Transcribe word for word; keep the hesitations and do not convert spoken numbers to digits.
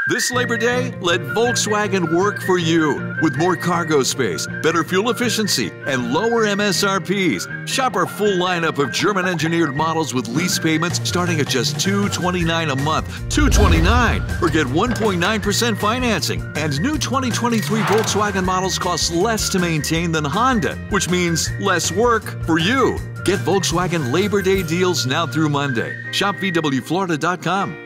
This Labor Day, let Volkswagen work for you. With more cargo space, better fuel efficiency, and lower M S R Ps. Shop our full lineup of German-engineered models with lease payments starting at just two hundred twenty-nine dollars a month. two hundred twenty-nine dollars or get one point nine percent financing. And new twenty twenty-three Volkswagen models cost less to maintain than Honda, which means less work for you. Get Volkswagen Labor Day deals now through Monday. Shop V W Florida dot com.